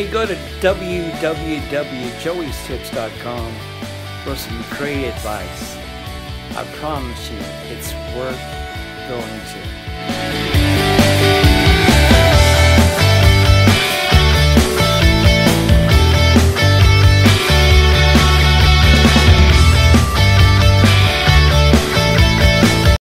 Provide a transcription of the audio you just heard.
go to www.joeystips.com for some great advice. I promise you, it's worth going to.